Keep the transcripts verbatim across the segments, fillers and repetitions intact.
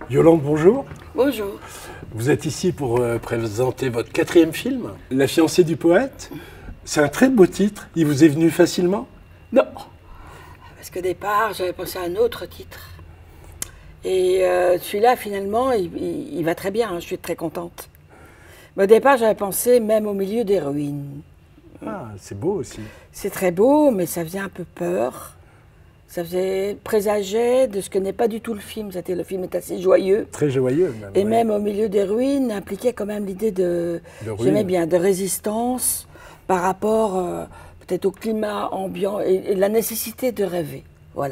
Yolande, bonjour. Bonjour. Vous êtes ici pour euh, présenter votre quatrième film, La fiancée du poète. C'est un très beau titre. Il vous est venu facilement? Non, parce qu'au départ, j'avais pensé à un autre titre. Et euh, celui-là, finalement, il, il, il va très bien, hein, je suis très contente. Mais au départ, j'avais pensé même au milieu des ruines. Ah, c'est beau aussi. C'est très beau, mais ça faisait un peu peur. Ça faisait présageait de ce que n'est pas du tout le film. C'était, le film est assez joyeux. Très joyeux même. Et ouais. même au milieu des ruines impliquait quand même l'idée de, De j'aimais ruines. bien, de résistance par rapport euh, peut-être au climat ambiant et, et la nécessité de rêver. Voilà.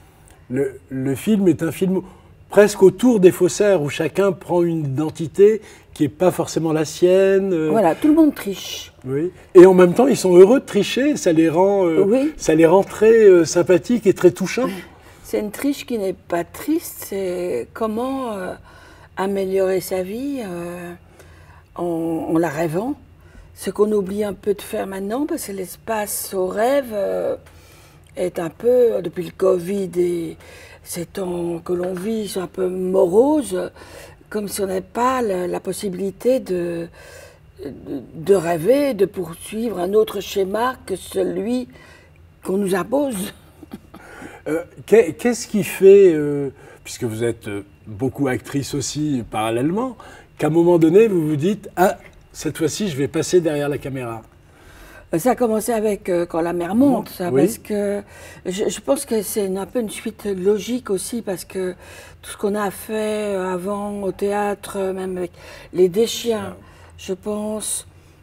Le, le film est un film presque autour des faussaires où chacun prend une identité qui n'est pas forcément la sienne. euh, Voilà, tout le monde triche. Oui. Et en même temps, ils sont heureux de tricher. Ça les rend, euh, Oui. ça les rend très euh, sympathiques et très touchants. C'est une triche qui n'est pas triste, c'est comment euh, améliorer sa vie euh, en, en la rêvant. Ce qu'on oublie un peu de faire maintenant, parce que l'espace au rêve euh, est un peu, depuis le Covid et ces temps que l'on vit, sont un peu moroses, comme si on n'avait pas la, la possibilité de, de, de rêver, de poursuivre un autre schéma que celui qu'on nous impose. Euh, qu'est- Qu'est-ce qui fait, euh, puisque vous êtes euh, beaucoup actrice aussi parallèlement, qu'à un moment donné, vous vous dites « Ah, cette fois-ci, je vais passer derrière la caméra ». Ça a commencé avec euh, Quand la mer monte, ça, Oui. parce que je, je pense que c'est une- un peu une suite logique aussi, parce que tout ce qu'on a fait avant au théâtre, euh, même avec Les Deschiens, je pense,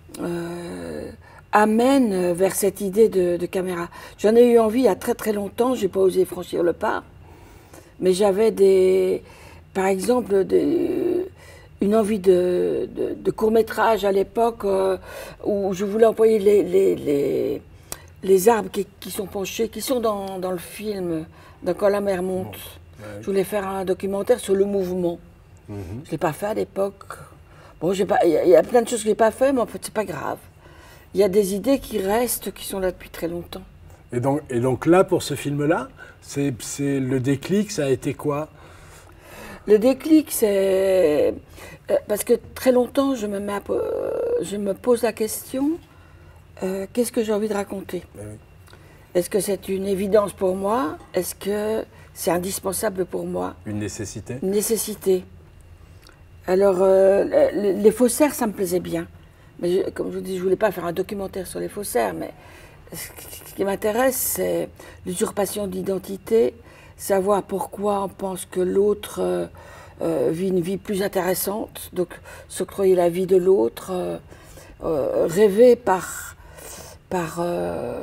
euh, amène vers cette idée de, de caméra. J'en ai eu envie il y a très très longtemps, j'ai pas osé franchir le pas, mais j'avais des, par exemple, des, une envie de, de, de court-métrage à l'époque euh, où je voulais employer les, les, les, les arbres qui, qui sont penchés, qui sont dans, dans le film, dans Quand la mer monte. Bon, ouais. Je voulais faire un documentaire sur le mouvement. Mhm. Je ne l'ai pas fait à l'époque. Bon, j'ai pas, il y, a- il y a plein de choses que je n'ai pas fait, mais en fait, c'est pas grave. Il y a des idées qui restent, qui sont là depuis très longtemps. Et donc, et donc là, pour ce film-là, c'est c'est le déclic, ça a été quoi? Le déclic, c'est euh, parce que très longtemps, je me, mets à po- euh, je me pose la question, euh, qu'est-ce que j'ai envie de raconter? Ben oui. Est-ce que c'est une évidence pour moi? Est-ce que c'est indispensable pour moi? Une nécessité? Une nécessité. Alors, euh, les, les faussaires, ça me plaisait bien. Mais je- comme je vous dis, je ne voulais pas faire un documentaire sur les faussaires, mais ce qui- ce qui m'intéresse, c'est l'usurpation d'identité, savoir pourquoi on pense que l'autre euh, euh, vit une vie plus intéressante, donc s'octroyer la vie de l'autre, euh, euh, rêver par, par euh,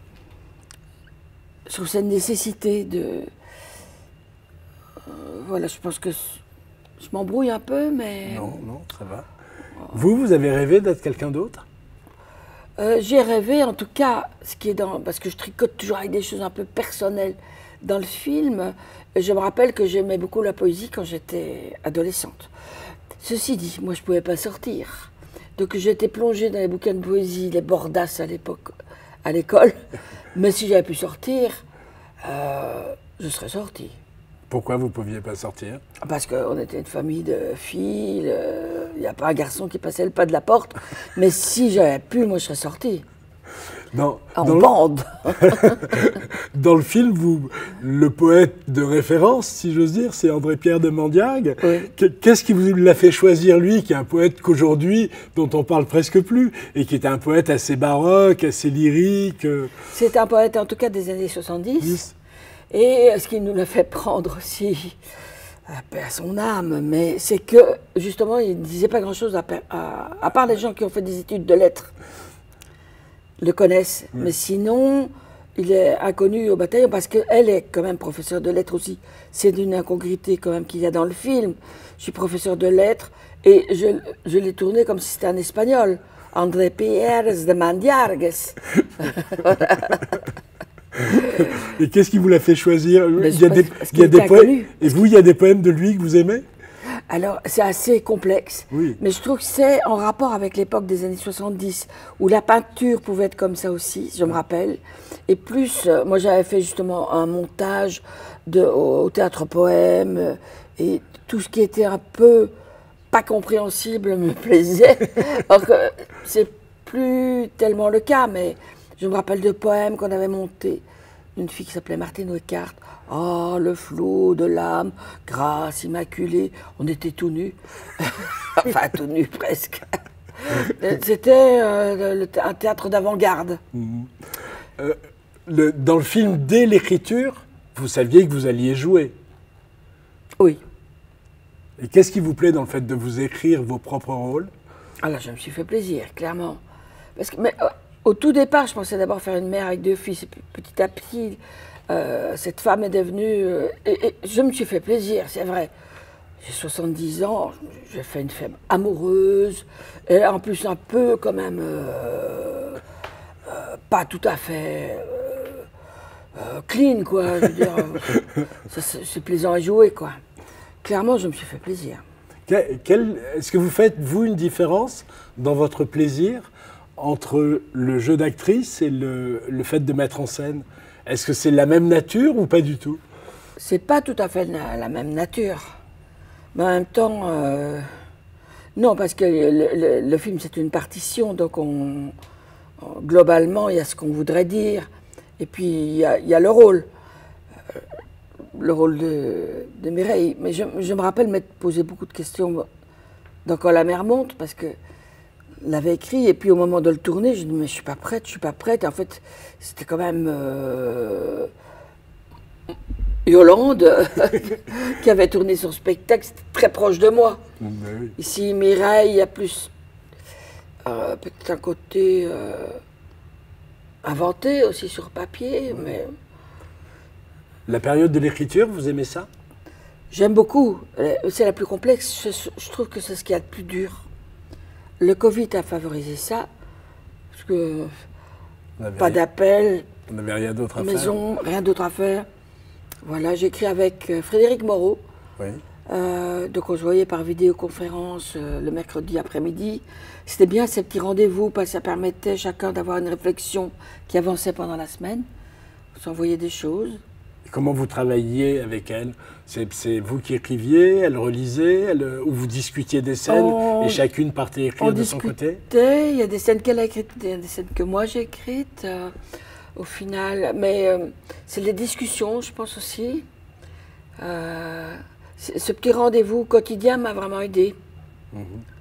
sur cette nécessité de... euh, voilà, je pense que je m'embrouille un peu, mais... Non, non, ça va. Vous, vous avez rêvé d'être quelqu'un d'autre? Euh, j'ai rêvé, en tout cas, ce qui est dans, parce que je tricote toujours avec des choses un peu personnelles dans le film. Je me rappelle que j'aimais beaucoup la poésie quand j'étais adolescente. Ceci dit, moi je ne pouvais pas sortir. Donc j'étais plongée dans les bouquins de poésie, les Bordas à l'époque, à l'école. Mais si j'avais pu sortir, euh, je serais sortie. Pourquoi vous ne pouviez pas sortir? Parce qu'on était une famille de filles, il n'y a pas un garçon qui passait le pas de la porte. Mais si j'avais pu, moi je serais sortie. Dans, En dans, bande. le, dans le film, vous, le poète de référence, si j'ose dire, c'est André-Pierre de Mandiargue. Oui. Que- Qu'est-ce qui vous l'a fait choisir, lui, qui est un poète qu'aujourd'hui, dont on parle presque plus, et qui est un poète assez baroque, assez lyrique euh, C'est un poète en tout cas des années soixante-dix. dix. Et ce qui nous l'a fait prendre aussi, à paix à son âme, mais c'est que justement il ne disait pas grand-chose à, à, à part les gens qui ont fait des études de lettres le connaissent. Mais sinon, il est inconnu au bataillon parce qu'elle est quand même professeure de lettres aussi. C'est d'une incongruité quand même qu'il y a dans le film. Je suis professeur de lettres et je, je l'ai tourné comme si c'était un espagnol. André Pierre de Mandiargues. Et qu'est-ce qui vous l'a fait choisir? Mais Il y a parce- des, parce il y a qu'il des était poèmes. inconnu. Et vous, il y a des poèmes de lui que vous aimez? Alors, c'est assez complexe, Oui. mais je trouve que c'est en rapport avec l'époque des années soixante-dix, où la peinture pouvait être comme ça aussi, je me rappelle. Et plus, euh, moi j'avais fait justement un montage de, au, au théâtre poème, euh, Et tout ce qui était un peu pas compréhensible me plaisait. Alors que c'est plus tellement le cas, mais je me rappelle de poèmes qu'on avait montés d'une fille qui s'appelait Martine Wickart. Oh, le flot de l'âme, grâce immaculée. On était tout nus. Enfin, tout nus presque. C'était euh, un théâtre d'avant-garde. Mmh. Euh, le, dans le film, dès l'écriture, vous saviez que vous alliez jouer. Oui. Et qu'est-ce qui vous plaît dans le fait de vous écrire vos propres rôles? Ah là, je me suis fait plaisir, clairement. Parce que, mais, euh, au tout départ, je pensais d'abord faire une mère avec deux fils. Et puis, petit à petit, euh, cette femme est devenue... Euh, et, et je me suis fait plaisir, c'est vrai. J'ai soixante-dix ans, j'ai fait une femme amoureuse, et en plus un peu quand même, euh, euh, pas tout à fait euh, euh, clean, quoi. Je veux dire, c'est plaisant à jouer, quoi. Clairement, je me suis fait plaisir. Est-ce que vous faites, vous, une différence dans votre plaisir entre le jeu d'actrice et le, le fait de mettre en scène? Est-ce que c'est la même nature ou pas du tout? C'est pas tout à fait la, la même nature. Mais en même temps, euh, non, parce que le, le, le film, c'est une partition, donc on, on, globalement, il y a ce qu'on voudrait dire, et puis il y a, il y a le rôle, euh, le rôle de, de Mireille. Mais je, je me rappelle m'être posé beaucoup de questions dans Quand la mer monte, parce que l'avait écrit, et puis au moment de le tourner, je me dis, mais je suis pas prête, je suis pas prête. Et en fait, c'était quand même... Euh, Yolande, qui avait tourné son spectacle, c'était très proche de moi. Mmh, oui. Ici, Mireille, il y a plus euh, peut-être un côté euh, inventé aussi sur papier, oui. Mais... La période de l'écriture, vous aimez ça? J'aime beaucoup. C'est la plus complexe. Je, je trouve que c'est ce qu'il y a de plus dur. Le Covid a favorisé ça, parce que pas d'appel, on n'avait rien d'autre à maison, faire. Rien d'autre à faire. Voilà, j'écris avec Frédéric Moreau. Oui. Euh, donc on se voyait par vidéoconférence euh, le mercredi après-midi. C'était bien ces petits rendez-vous parce que ça permettait chacun d'avoir une réflexion qui avançait pendant la semaine. On s'envoyait des choses. Et comment vous travailliez avec elle? C'est vous qui écriviez, elle relisait, elle, ou vous discutiez des scènes on, et chacune partait écrire de son côté? Il y a des scènes qu'elle a écrites, il y a des scènes que moi j'ai écrites. Euh, Au final, mais euh, c'est les discussions, je pense aussi. Euh, ce petit rendez-vous quotidien m'a vraiment aidé. Mmh.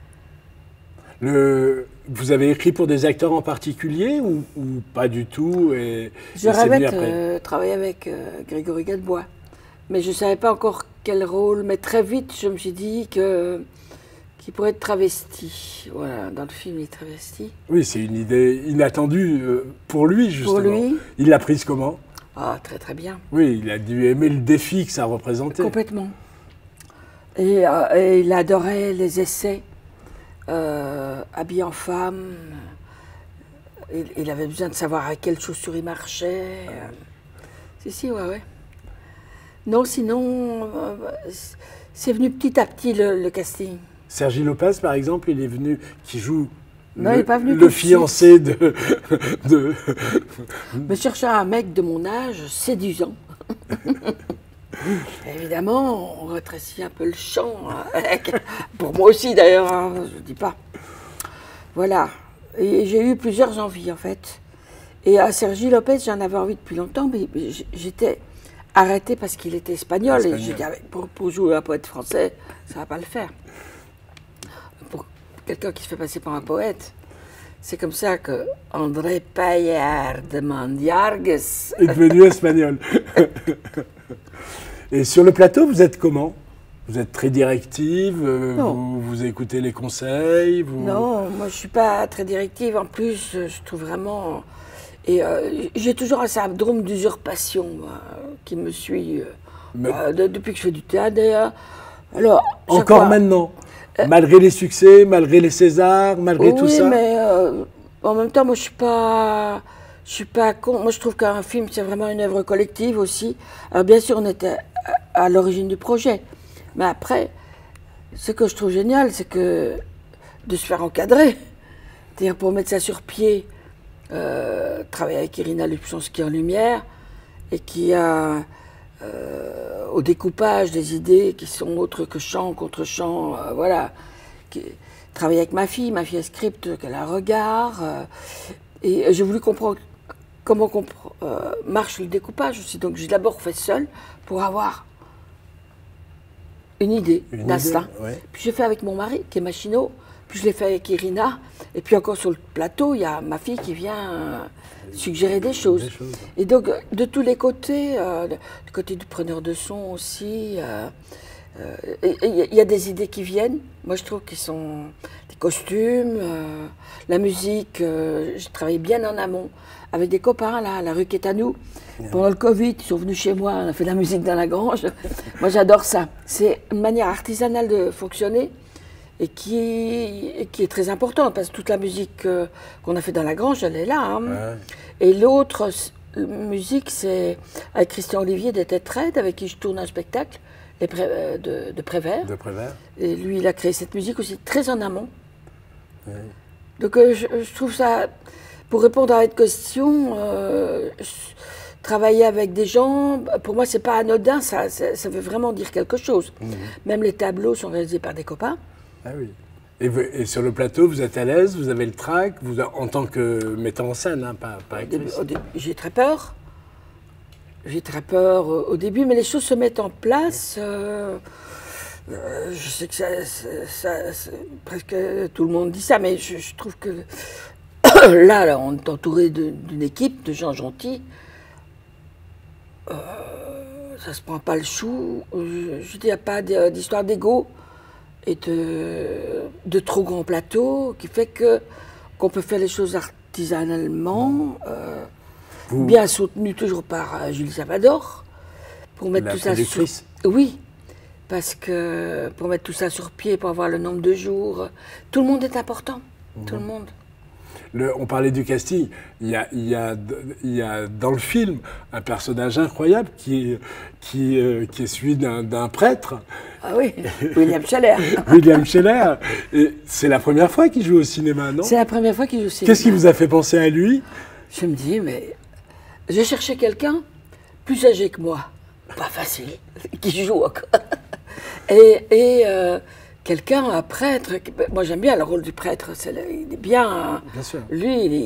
Le, vous avez écrit pour des acteurs en particulier ou, ou pas du tout et, Je et rêvais de euh, travailler avec euh, Grégory Gadebois, mais je ne savais pas encore quel rôle. Mais très vite, je me suis dit que qu'il pourrait être travesti. Voilà, dans le film, il est travesti. Oui, c'est une idée inattendue pour lui, justement. Pour lui. Il l'a prise comment? Ah, très très bien. Oui, il a dû aimer le défi que ça représentait. Complètement. Et, euh, et il adorait les essais, euh, habillé en femme. Il, il avait besoin de savoir à quelles chaussures il marchait. Euh, si, si, ouais, ouais. Non, sinon, euh, c'est venu petit à petit le, le casting. Sergi Lopez, par exemple, il est venu, qui joue non, le, il est pas venu le fiancé de, de... Me chercher un mec de mon âge, séduisant. Évidemment, on rétrécit un peu le champ. Hein. Pour moi aussi, d'ailleurs, hein, je ne dis pas. Voilà. Et j'ai eu plusieurs envies, en fait. Et à Sergi Lopez, j'en avais envie depuis longtemps, mais j'étais arrêtée parce qu'il était espagnol. espagnol. Et j'ai dit, pour, pour jouer un poète français, ça ne va pas le faire. Pour quelqu'un qui se fait passer pour un poète. C'est comme ça que André Payard de Mandiargues est devenu espagnol. Et sur le plateau, vous êtes comment? Vous êtes très directive, vous, vous écoutez les conseils vous... Non, moi je ne suis pas très directive. En plus, je trouve vraiment... Et euh, j'ai toujours un syndrome d'usurpation euh, qui me suit euh, Mais... euh, de, depuis que je fais du théâtre d'ailleurs. Alors, encore fois, maintenant euh, malgré les succès, malgré les Césars, malgré oui, tout ça. Oui, mais euh, en même temps, moi, je suis pas, je suis pas con. Moi, je trouve qu'un film, c'est vraiment une œuvre collective aussi. Alors, bien sûr, on était à, à l'origine du projet, mais après, ce que je trouve génial, c'est que de se faire encadrer, c'est-à-dire pour mettre ça sur pied, euh, travailler avec Irina Lubchansky en lumière, et qui a euh, au découpage des idées qui sont autres que chant, contre-chant, euh, voilà. Qui, travailler avec ma fille, ma fille a script, qu'elle a un regard. Euh, et j'ai voulu comprendre comment compre euh, marche le découpage aussi. Donc j'ai d'abord fait seul pour avoir une idée, d'instinct. Ouais. Puis j'ai fait avec mon mari, qui est machinot. Puis je l'ai fait avec Irina. Et puis encore sur le plateau, il y a ma fille qui vient euh, suggérer des choses. des choses. Et donc, de tous les côtés, euh, du côté du preneur de son aussi, euh, euh, il y a des idées qui viennent. Moi, je trouve qu'ils sont des costumes, euh, la musique. Euh, j'ai travaillé bien en amont avec des copains, là, à la rue Quétanou. Pendant le Covid, ils sont venus chez moi, on a fait de la musique dans la grange. Moi, j'adore ça. C'est une manière artisanale de fonctionner. Et qui, et qui est très importante, parce que toute la musique euh, qu'on a fait dans la grange, elle est là. Hein. Ouais. Et l'autre musique, c'est avec Christian Olivier des Têtes Raides, avec qui je tourne un spectacle les pré, euh, de, de Prévert. De Prévert. Et lui, il a créé cette musique aussi très en amont. Ouais. Donc euh, je, je trouve ça, pour répondre à votre question, euh, je, travailler avec des gens, pour moi, c'est pas anodin, ça, ça, ça veut vraiment dire quelque chose. Mmh. Même les tableaux sont réalisés par des copains. Ah oui. Et, vous, et sur le plateau, vous êtes à l'aise, vous avez le trac, vous, en tant que metteur en scène, hein, pas, pas actrice. J'ai très peur. J'ai très peur au début, mais les choses se mettent en place. Euh, euh, je sais que ça, ça, ça, presque tout le monde dit ça, mais je, je trouve que là, là, on est entouré d'une équipe de gens gentils. Euh, ça se prend pas le chou. Je, je dis, il n'y a pas d'histoire d'ego et de, de trop grands plateaux, qui fait que qu'on peut faire les choses artisanalement, euh, bien soutenu toujours par euh, Julie Savador, pour mettre La tout ça sur... Oui, parce que pour mettre tout ça sur pied, pour avoir le nombre de jours, tout le monde est important, mmh. tout le monde. Le, on parlait du casting, il y, a, il, y a, il y a dans le film un personnage incroyable qui est, qui, euh, qui est celui d'un prêtre. Ah oui, William Scheller. William Scheller. C'est la première fois qu'il joue au cinéma, non? C'est la première fois qu'il joue au cinéma. Qu'est-ce qui vous a fait penser à lui? Je me dis, mais j'ai cherché quelqu'un plus âgé que moi, pas facile, qui joue encore. Et... et euh, quelqu'un, un prêtre, moi j'aime bien le rôle du prêtre, est, il est bien, bien sûr. Lui, il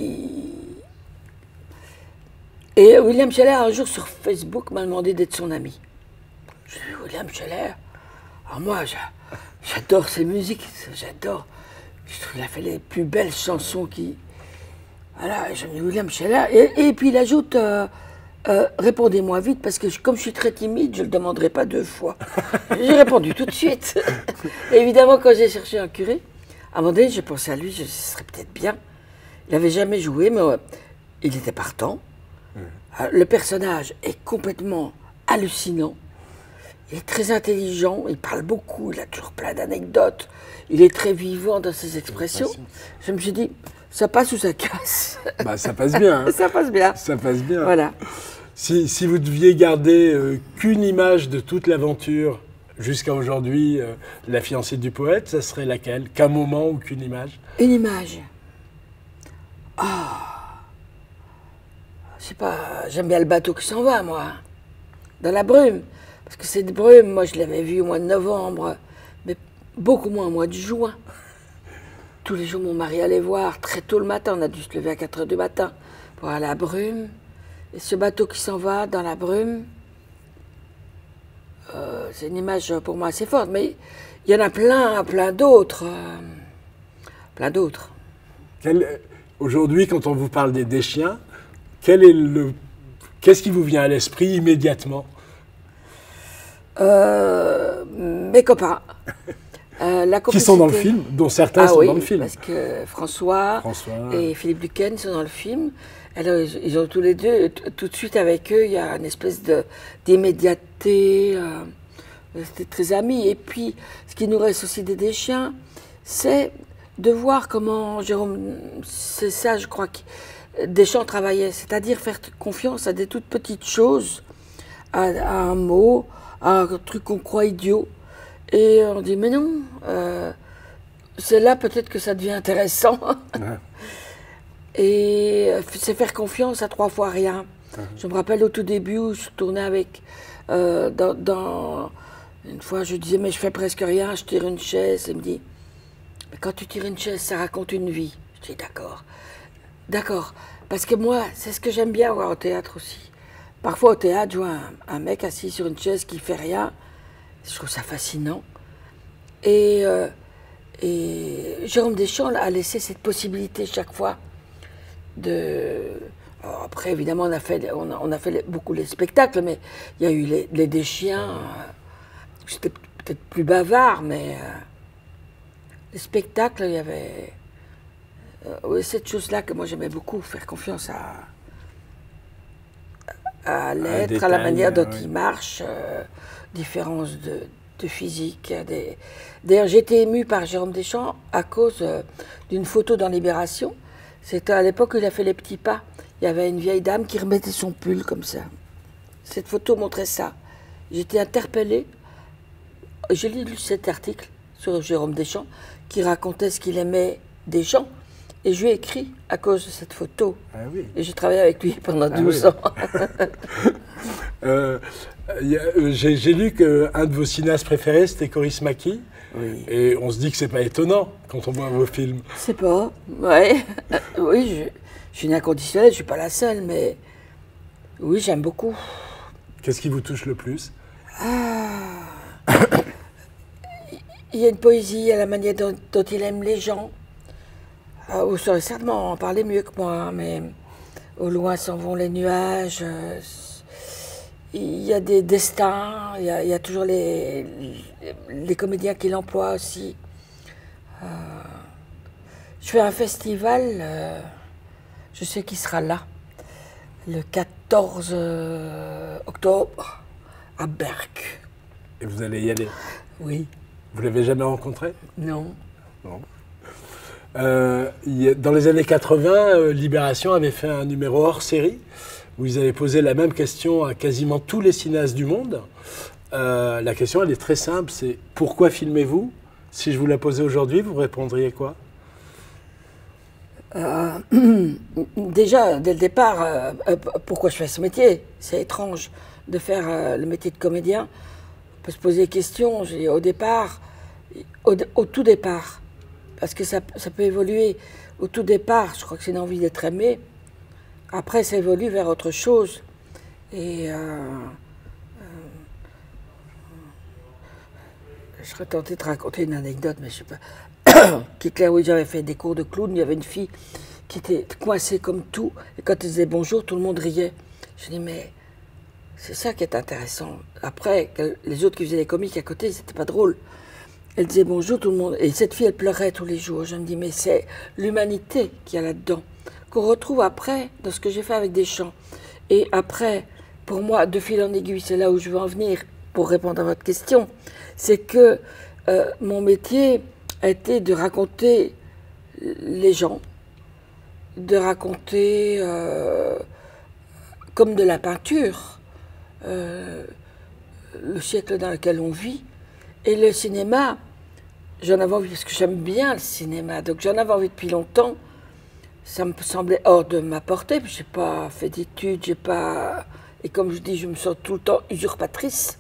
est... Et William Scheller, un jour sur Facebook, m'a demandé d'être son ami. J'ai dit, William Scheller, alors moi j'adore ses musiques, j'adore, je trouve qu'il a fait les plus belles chansons qui... Voilà, j'ai mis William Scheller, et, et puis il ajoute... Euh, Euh, répondez-moi vite, parce que je, comme je suis très timide, je ne le demanderai pas deux fois. J'ai répondu tout de suite. Et évidemment, quand j'ai cherché un curé, à un moment donné, j'ai pensé à lui, je, ce serait peut-être bien. Il n'avait jamais joué, mais euh, il était partant. Mmh. Euh, le personnage est complètement hallucinant. Il est très intelligent, il parle beaucoup, il a toujours plein d'anecdotes. Il est très vivant dans ses expressions. Je me suis dit, ça passe ou ça casse? Bah, ça passe bien. Hein. Ça passe bien. Ça passe bien. Voilà. Si, si vous deviez garder euh, qu'une image de toute l'aventure jusqu'à aujourd'hui, euh, la fiancée du poète, ça serait laquelle? Qu'un moment ou qu'une image? Une image. Ah, oh. Je sais pas, j'aime bien le bateau qui s'en va, moi. Dans la brume. Parce que cette brume, moi, je l'avais vue au mois de novembre, mais beaucoup moins au mois de juin. Tous les jours, mon mari allait voir, très tôt le matin, on a dû se lever à quatre heures du matin pour aller à la brume. Et ce bateau qui s'en va dans la brume, euh, c'est une image pour moi assez forte. Mais il y en a plein, plein d'autres. Euh, plein d'autres. Aujourd'hui, quand on vous parle des, des chiens, quel est le, qu'est-ce qui vous vient à l'esprit immédiatement? euh, Mes copains. Euh, la qui sont dans le film, dont certains ah sont oui, dans le film. Parce que François, François et Philippe Duquesne sont dans le film. Alors, ils ont tous les deux, tout de suite avec eux, il y a une espèce d'immédiateté. Euh, C'était très amis. Et puis, ce qui nous reste aussi des chiens, c'est de voir comment Jérôme, c'est ça, je crois, que Deschamps travaillait, c'est-à-dire faire confiance à des toutes petites choses, à, à un mot, à un truc qu'on croit idiot. Et on dit, mais non, euh, c'est là peut-être que ça devient intéressant. Ouais. Et c'est faire confiance à trois fois rien. Ouais. Je me rappelle au tout début où je tournais avec Euh, dans, dans- Une fois, je disais, mais je fais presque rien, je tire une chaise. Il me dit, mais quand tu tires une chaise, ça raconte une vie. Je dis, d'accord. D'accord. Parce que moi, c'est ce que j'aime bien voir au théâtre aussi. Parfois, au théâtre, je vois un, un mec assis sur une chaise qui fait rien. Je trouve ça fascinant. Et, euh, et Jérôme Deschamps a laissé cette possibilité chaque fois de... Alors après, évidemment, on a fait, on a, on a fait les- beaucoup les spectacles, mais il y a eu les, les Deschiens. euh, C'était peut-être plus bavard, mais euh, les spectacles, il y avait euh, oui, cette chose-là que moi j'aimais beaucoup, faire confiance à, à l'être, à la détail, manière dont ouais. il marche, euh, différence de, de physique. des- D'ailleurs, j'ai été émue par Jérôme Deschamps à cause euh, d'une photo dans Libération. C'était à l'époque où il a fait les petits pas. Il y avait une vieille dame qui remettait son pull comme ça. Cette photo montrait ça. J'étais interpellée. J'ai lu cet article sur Jérôme Deschamps qui racontait ce qu'il aimait des gens. Et je lui ai écrit à cause de cette photo. Ah oui. Et j'ai travaillé avec lui pendant Ah douze oui. ans. Euh, il y a- euh, J'ai j'ai lu qu'un de vos cinéastes préférés, c'était Coris Maki. Oui. Et on se dit que c'est pas étonnant quand on voit vos films. C'est pas. Ouais. Oui, je, je suis une inconditionnelle, je suis pas la seule, mais oui, j'aime beaucoup. Qu'est-ce qui vous touche le plus? Il y a une poésie à la manière dont, dont il aime les gens. Ah, vous saurez certainement en parler mieux que moi, hein, mais au loin s'en vont les nuages. euh, Il y a des destins, il y a, il y a toujours les, les comédiens qui l'emploient aussi. Euh, je fais un festival, euh, je sais qui sera là, le quatorze euh, octobre à Berck. Et vous allez y aller. Oui, Vous l'avez jamais rencontré? non. Non. Euh, il y a- dans les années quatre-vingts, euh, Libération avait fait un numéro hors série où ils avaient posé la même question à quasiment tous les cinéastes du monde. Euh, la question, elle est très simple, c'est pourquoi filmez-vous? Si je vous la posais aujourd'hui, vous répondriez quoi? Euh, déjà, dès le départ, euh, euh, pourquoi je fais ce métier? C'est étrange de faire euh, le métier de comédien. On peut se poser des questions. J'ai- Au départ, au, au tout départ, parce que ça, ça peut évoluer. Au tout départ, je crois que c'est une envie d'être aimé. Après, ça évolue vers autre chose. Et euh, euh, je serais tentée de raconter une anecdote, mais je sais pas. Hitler, oui, j'avais fait des cours de clown. Il y avait une fille qui était coincée comme tout. Et quand elle disait bonjour, tout le monde riait. Je dis, mais c'est ça qui est intéressant. Après, que les autres qui faisaient les comiques à côté, c'était pas drôle. Elle disait bonjour, tout le monde. Et cette fille, elle pleurait tous les jours. Je me dis, mais c'est l'humanité qu'il y a là-dedans, qu'on retrouve après dans ce que j'ai fait avec Deschamps. Et après, pour moi, de fil en aiguille, c'est là où je veux en venir pour répondre à votre question. C'est que euh, mon métier a été de raconter les gens, de raconter euh, comme de la peinture, euh, le siècle dans lequel on vit. Et le cinéma, j'en avais envie, parce que j'aime bien le cinéma, donc j'en avais envie depuis longtemps. Ça me semblait hors de ma portée, puis j'ai pas fait d'études, j'ai pas... Et comme je dis, je me sens tout le temps usurpatrice.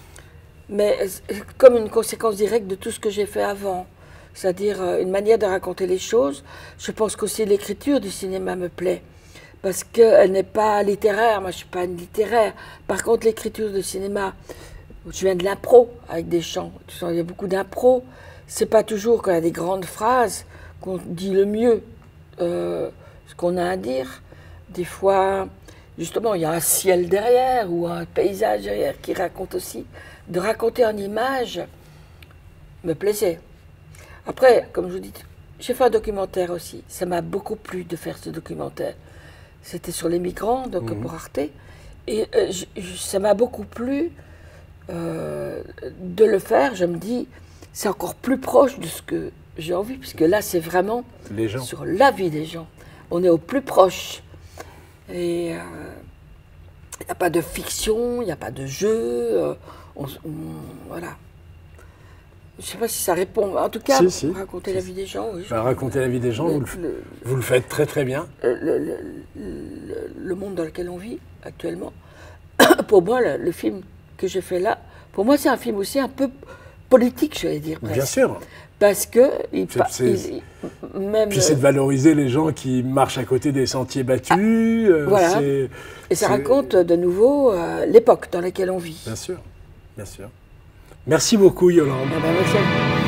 Mais comme une conséquence directe de tout ce que j'ai fait avant. C'est-à-dire une manière de raconter les choses. Je pense qu'aussi l'écriture du cinéma me plaît. Parce qu'elle n'est pas littéraire, moi je ne suis pas une littéraire. Par contre, l'écriture du cinéma, je viens de l'impro avec des chants. Il y a beaucoup d'impro. C'est pas toujours quand il y a des grandes phrases qu'on dit le mieux euh, ce qu'on a à dire. Des fois, justement, il y a un ciel derrière ou un paysage derrière qui raconte aussi. De raconter en images me plaisait. Après, comme je vous dis, j'ai fait un documentaire aussi. Ça m'a beaucoup plu de faire ce documentaire. C'était sur les migrants, donc mmh. pour Arte. Et euh, je, je, ça m'a beaucoup plu euh, de le faire. Je me dis, c'est encore plus proche de ce que j'ai envie, puisque là, c'est vraiment les gens. Sur la vie des gens. On est au plus proche. Et il euh, n'y a pas de fiction, il n'y a pas de jeu. Euh, on, on, voilà. Je ne sais pas si ça répond. En tout cas, si, si. raconter si, la vie des gens. Oui, bah, raconter la vie des gens, le, vous, le, le, vous le faites très très bien. Le, le, le, le monde dans lequel on vit actuellement, pour moi, le, le film que j'ai fait là, pour moi, c'est un film aussi un peu politique, je vais dire. Presque. Bien sûr. Parce que, il, c'est, il, même, puis c'est de valoriser les gens qui marchent à côté des sentiers battus. Ah, voilà. C'est, et ça c'est... raconte de nouveau euh, l'époque dans laquelle on vit. Bien sûr, bien sûr. Merci beaucoup, Yolande. Ah ben, merci à vous.